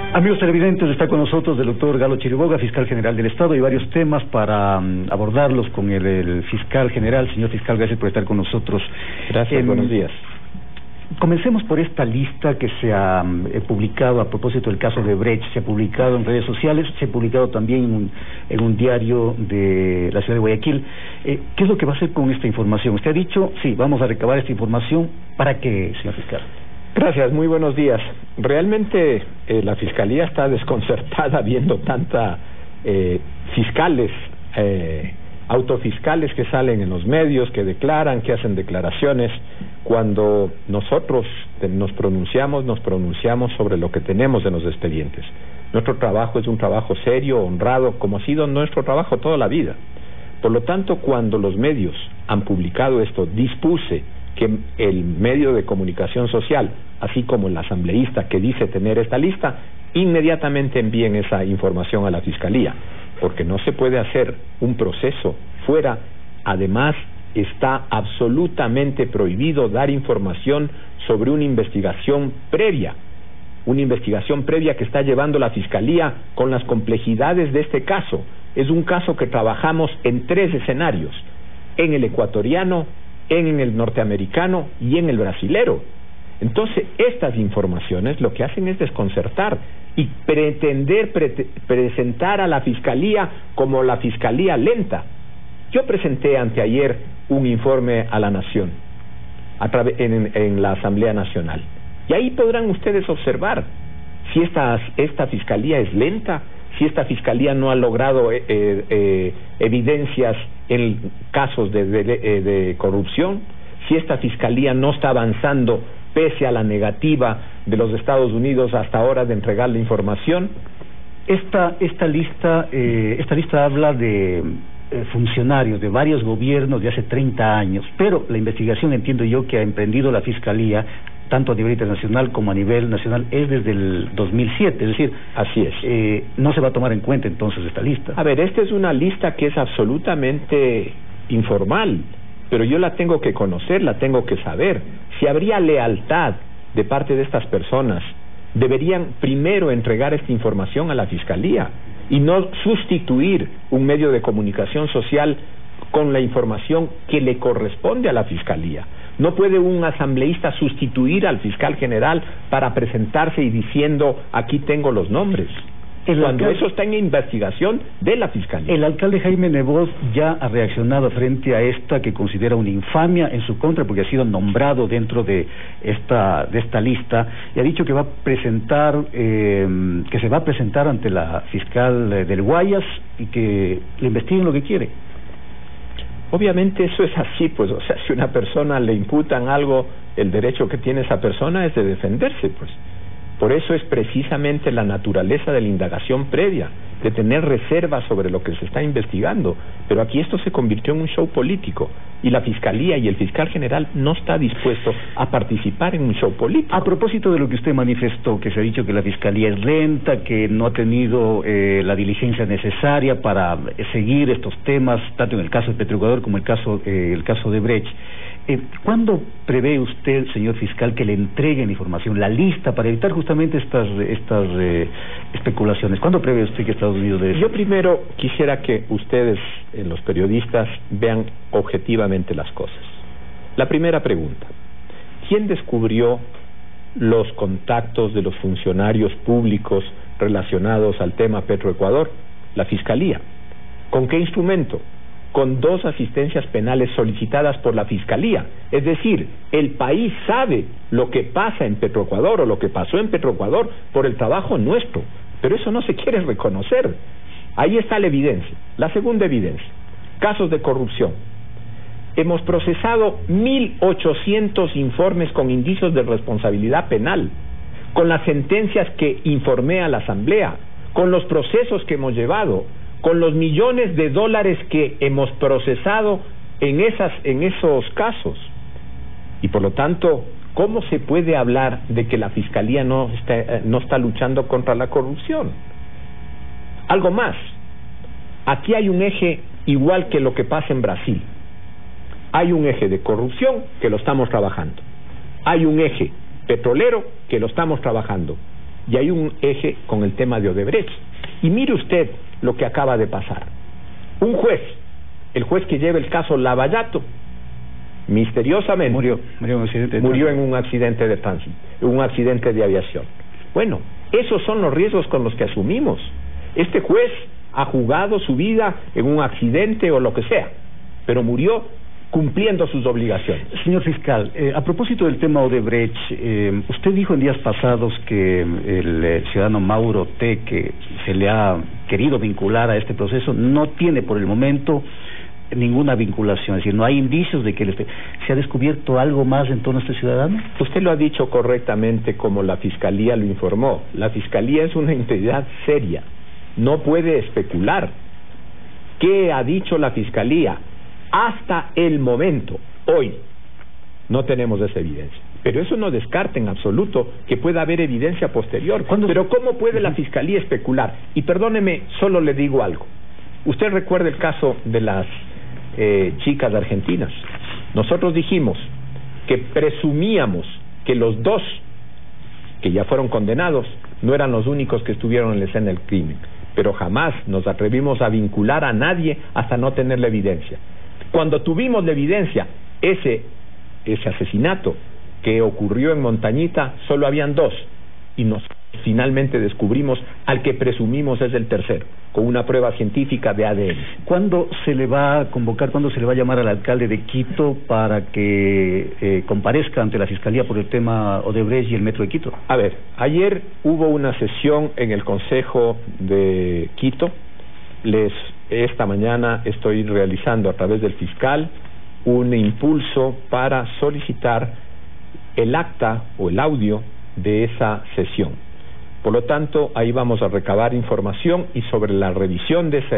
Amigos televidentes, está con nosotros el doctor Galo Chiriboga, fiscal general del Estado, y varios temas para abordarlos con el fiscal general. Señor fiscal, gracias por estar con nosotros. Gracias, buenos días. Comencemos por esta lista que se ha publicado a propósito del caso de Brecht. Se ha publicado en redes sociales, se ha publicado también en un diario de la ciudad de Guayaquil. ¿Qué es lo que va a hacer con esta información? Usted ha dicho, sí, vamos a recabar esta información. ¿Para qué, señor fiscal? Gracias, muy buenos días. Realmente la Fiscalía está desconcertada viendo tanta fiscales, autofiscales que salen en los medios, que declaran, que hacen declaraciones. Cuando nosotros nos pronunciamos sobre lo que tenemos en los expedientes. Nuestro trabajo es un trabajo serio, honrado, como ha sido nuestro trabajo toda la vida. Por lo tanto, cuando los medios han publicado esto, dispuse que el medio de comunicación social, así como el asambleísta que dice tener esta lista, inmediatamente envíen esa información a la Fiscalía, porque no se puede hacer un proceso fuera. Además, está absolutamente prohibido dar información sobre una investigación previa que está llevando la Fiscalía con las complejidades de este caso. Es un caso que trabajamos en 3 escenarios, en el ecuatoriano, en el norteamericano y en el brasilero. Entonces, estas informaciones lo que hacen es desconcertar y pretender presentar a la Fiscalía como la Fiscalía lenta. Yo presenté anteayer un informe a la Nación en la Asamblea Nacional, y ahí podrán ustedes observar si esta Fiscalía es lenta, si esta Fiscalía no ha logrado evidencias en casos de corrupción, si esta Fiscalía no está avanzando pese a la negativa de los Estados Unidos hasta ahora de entregar la información. Esta lista habla de funcionarios de varios gobiernos de hace 30 años, pero la investigación, entiendo yo, que ha emprendido la Fiscalía, tanto a nivel internacional como a nivel nacional, es desde el 2007, es decir, así es. No se va a tomar en cuenta entonces esta lista. A ver, esta es una lista que es absolutamente informal, pero yo la tengo que conocer, la tengo que saber. Si habría lealtad de parte de estas personas, deberían primero entregar esta información a la Fiscalía y no sustituir un medio de comunicación social con la información que le corresponde a la Fiscalía. No puede un asambleísta sustituir al fiscal general para presentarse y diciendo, aquí tengo los nombres, cuando eso está en investigación de la Fiscalía. El alcalde Jaime Nebot ya ha reaccionado frente a esta que considera una infamia en su contra, porque ha sido nombrado dentro de esta lista, y ha dicho que va a presentar, que se va a presentar ante la fiscal del Guayas y que le investiguen lo que quiere. Obviamente eso es así, pues, o sea, si a una persona le imputan algo, el derecho que tiene esa persona es de defenderse, pues. Por eso es precisamente la naturaleza de la indagación previa, de tener reservas sobre lo que se está investigando. Pero aquí esto se convirtió en un show político, y la Fiscalía y el fiscal general no está dispuesto a participar en un show político. A propósito de lo que usted manifestó, que se ha dicho que la Fiscalía es lenta, que no ha tenido la diligencia necesaria para seguir estos temas, tanto en el caso de Petroecuador como el caso de Brecht. ¿Cuándo prevé usted, señor fiscal, que le entreguen información, la lista, para evitar justamente estas especulaciones? ¿Cuándo prevé usted que Estados Unidos dé eso? Yo primero quisiera que ustedes, los periodistas, vean objetivamente las cosas. La primera pregunta: ¿quién descubrió los contactos de los funcionarios públicos relacionados al tema Petroecuador? La Fiscalía. ¿Con qué instrumento? Con 2 asistencias penales solicitadas por la Fiscalía. Es decir, el país sabe lo que pasa en Petroecuador o lo que pasó en Petroecuador por el trabajo nuestro, pero eso no se quiere reconocer. Ahí está la evidencia. La segunda evidencia: casos de corrupción. Hemos procesado 1.800 informes con indicios de responsabilidad penal, con las sentencias que informé a la Asamblea, con los procesos que hemos llevado, con los millones de dólares que hemos procesado en esos casos. Y por lo tanto, ¿cómo se puede hablar de que la Fiscalía no está luchando contra la corrupción? Algo más. Aquí hay un eje igual que lo que pasa en Brasil. Hay un eje de corrupción que lo estamos trabajando. Hay un eje petrolero que lo estamos trabajando. y hay un eje con el tema de Odebrecht. Y mire usted lo que acaba de pasar. Un juez, el juez que lleva el caso Lavallato, misteriosamente murió en un accidente de tránsito, un accidente de aviación. Bueno, esos son los riesgos con los que asumimos. Este juez ha jugado su vida en un accidente o lo que sea, pero murió cumpliendo sus obligaciones. Señor fiscal, a propósito del tema Odebrecht, usted dijo en días pasados que el ciudadano Mauro T., que se le ha querido vincular a este proceso, no tiene por el momento ninguna vinculación, es decir, no hay indicios de que se ha descubierto algo más en torno a este ciudadano. Usted lo ha dicho correctamente, como la Fiscalía lo informó. La Fiscalía es una entidad seria, no puede especular. ¿Qué ha dicho la Fiscalía? Hasta el momento, hoy, no tenemos esa evidencia. Pero eso no descarta en absoluto que pueda haber evidencia posterior. Pero ¿cómo puede la Fiscalía especular? Y perdóneme, solo le digo algo. Usted recuerda el caso de las chicas argentinas. Nosotros dijimos que presumíamos que los dos que ya fueron condenados no eran los únicos que estuvieron en la escena del crimen, pero jamás nos atrevimos a vincular a nadie hasta no tener la evidencia. Cuando tuvimos la evidencia, ese asesinato que ocurrió en Montañita, solo habían dos, y nos finalmente descubrimos al que presumimos es el tercero, con una prueba científica de ADN. ¿Cuándo se le va a convocar, cuándo se le va a llamar al alcalde de Quito para que comparezca ante la Fiscalía por el tema Odebrecht y el Metro de Quito? A ver, ayer hubo una sesión en el Consejo de Quito. Esta mañana estoy realizando a través del fiscal un impulso para solicitar el acta o el audio de esa sesión. Por lo tanto, ahí vamos a recabar información, y sobre la revisión de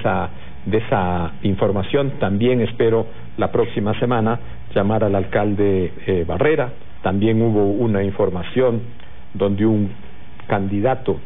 esa información también espero la próxima semana llamar al alcalde Barrera. También hubo una información donde un candidato,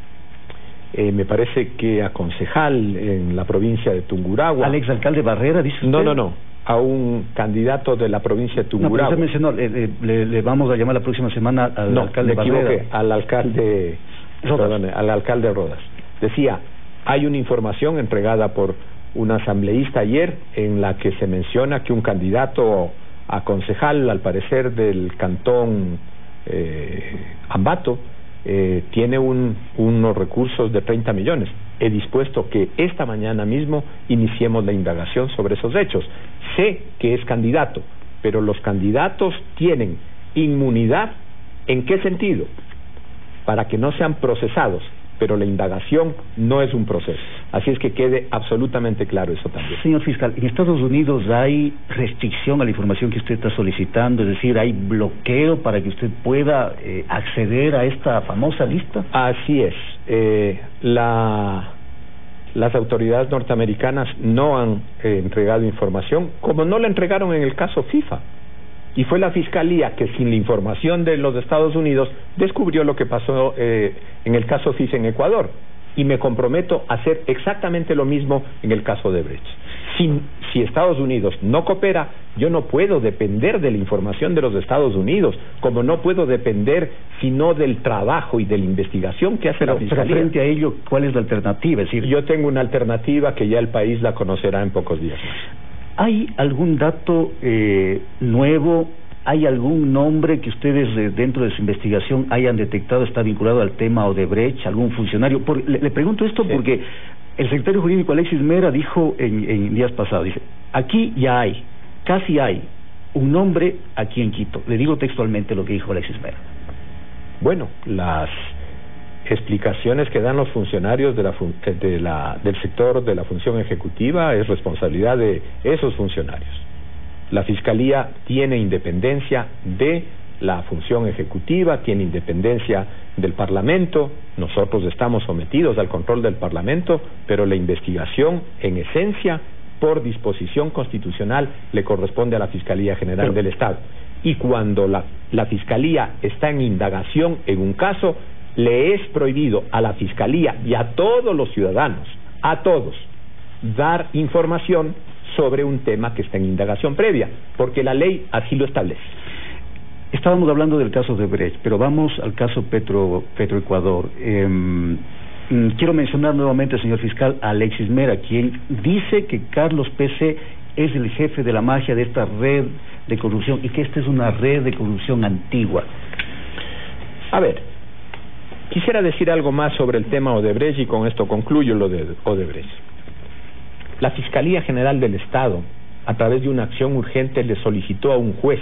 me parece que a concejal en la provincia de Tungurahua. ¿Al exalcalde Barrera, dice usted? No, a un candidato de la provincia de Tungurahua. No, pero usted mencionó, le vamos a llamar la próxima semana al alcalde Barrera. No, me equivoqué, al alcalde Rodas. Decía, hay una información entregada por un asambleísta ayer en la que se menciona que un candidato a concejal, al parecer del cantón Ambato, tiene unos recursos de 30 millones. He dispuesto que esta mañana mismo iniciemos la indagación sobre esos hechos. Sé que es candidato, pero los candidatos tienen inmunidad. ¿En qué sentido? Para que no sean procesados, pero la indagación no es un proceso. Así es que quede absolutamente claro eso también. Señor fiscal, ¿en Estados Unidos hay restricción a la información que usted está solicitando? Es decir, ¿hay bloqueo para que usted pueda acceder a esta famosa lista? Así es. Las autoridades norteamericanas no han entregado información, como no la entregaron en el caso FIFA. Y fue la Fiscalía que, sin la información de los Estados Unidos, descubrió lo que pasó en el caso FIFA en Ecuador. Y me comprometo a hacer exactamente lo mismo en el caso de Brecht. Si Estados Unidos no coopera, yo no puedo depender de la información de los Estados Unidos, como no puedo depender sino del trabajo y de la investigación que hace la Fiscalía. Pero frente a ello, ¿cuál es la alternativa? Es decir, yo tengo una alternativa que ya el país la conocerá en pocos días más. ¿Hay algún dato nuevo? ¿Hay algún nombre que ustedes dentro de su investigación hayan detectado está vinculado al tema Odebrecht, algún funcionario? Le pregunto esto porque el secretario jurídico Alexis Mera dijo en días pasados, dice, aquí ya hay, casi hay, un nombre aquí en Quito. Le digo textualmente lo que dijo Alexis Mera. Bueno, las explicaciones que dan los funcionarios del sector de la función ejecutiva es responsabilidad de esos funcionarios. La Fiscalía tiene independencia de la función ejecutiva, tiene independencia del Parlamento. Nosotros estamos sometidos al control del Parlamento, pero la investigación, en esencia, por disposición constitucional, le corresponde a la Fiscalía General del Estado. Y cuando la Fiscalía está en indagación en un caso, le es prohibido a la Fiscalía y a todos los ciudadanos, a todos, dar información sobre un tema que está en indagación previa, porque la ley así lo establece. Estábamos hablando del caso de Brecht, pero vamos al caso Petroecuador. Quiero mencionar nuevamente, señor fiscal, a Alexis Mera, quien dice que Carlos P.C. es el jefe de la mafia de esta red de corrupción y que esta es una red de corrupción antigua. A ver, quisiera decir algo más sobre el tema Odebrecht y con esto concluyo lo de Odebrecht. La Fiscalía General del Estado, a través de una acción urgente, le solicitó a un juez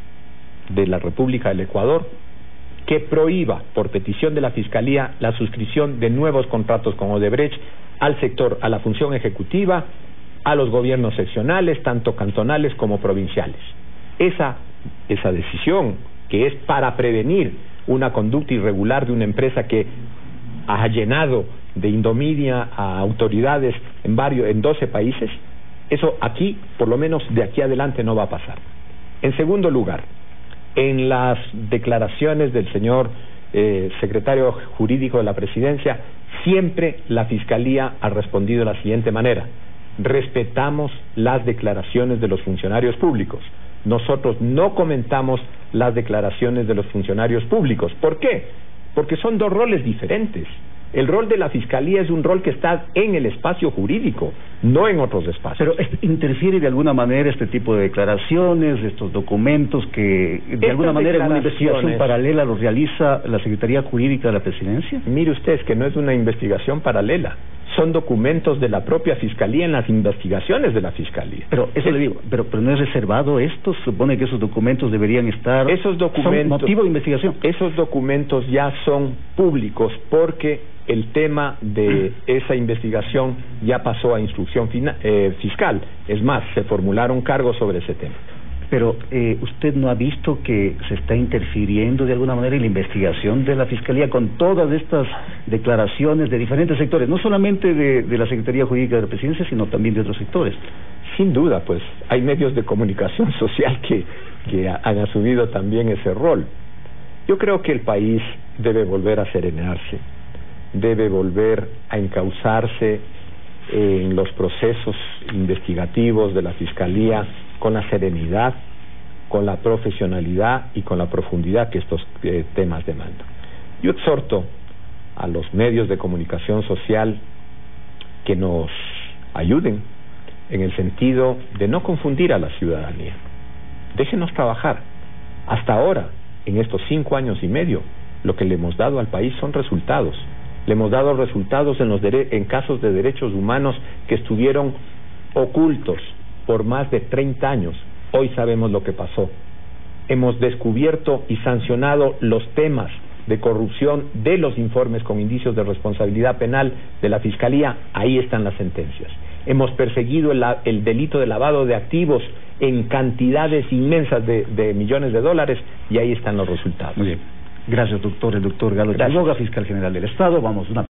de la República del Ecuador que prohíba, por petición de la Fiscalía, la suscripción de nuevos contratos con Odebrecht al sector, a la función ejecutiva, a los gobiernos seccionales, tanto cantonales como provinciales. Esa decisión, que es para prevenir una conducta irregular de una empresa que ha llenado de indominia a autoridades en 12 países, eso aquí, por lo menos de aquí adelante, no va a pasar. En segundo lugar, en las declaraciones del señor secretario jurídico de la Presidencia, siempre la Fiscalía ha respondido de la siguiente manera: respetamos las declaraciones de los funcionarios públicos. Nosotros no comentamos las declaraciones de los funcionarios públicos. ¿Por qué? Porque son dos roles diferentes. El rol de la Fiscalía es un rol que está en el espacio jurídico, no en otros espacios. Pero interfiere de alguna manera este tipo de declaraciones, estos documentos que de alguna manera en una investigación paralela lo realiza la Secretaría Jurídica de la Presidencia. Mire usted, es que no es una investigación paralela, son documentos de la propia Fiscalía en las investigaciones de la Fiscalía. Pero eso le digo, pero no es reservado esto, se supone que esos documentos deberían estar... Esos documentos, son motivo de investigación. Esos documentos ya son públicos porque el tema de esa investigación ya pasó a instrucción fiscal. Es más, se formularon cargos sobre ese tema. Pero ¿usted no ha visto que se está interfiriendo de alguna manera en la investigación de la Fiscalía con todas estas declaraciones de diferentes sectores, no solamente de la Secretaría Jurídica de la Presidencia, sino también de otros sectores? Sin duda, pues hay medios de comunicación social que han asumido también ese rol. Yo creo que el país debe volver a serenarse, debe volver a encauzarse en los procesos investigativos de la Fiscalía con la serenidad, con la profesionalidad y con la profundidad que estos temas demandan. Yo exhorto a los medios de comunicación social que nos ayuden en el sentido de no confundir a la ciudadanía. Déjenos trabajar. Hasta ahora, en estos 5 años y medio, lo que le hemos dado al país son resultados. Le hemos dado resultados en casos de derechos humanos que estuvieron ocultos por más de 30 años. Hoy sabemos lo que pasó. Hemos descubierto y sancionado los temas de corrupción de los informes con indicios de responsabilidad penal de la Fiscalía. Ahí están las sentencias. Hemos perseguido el delito de lavado de activos en cantidades inmensas de millones de dólares y ahí están los resultados. Muy bien. Gracias, doctor. El doctor Galo Quiroga, fiscal general del Estado. Vamos una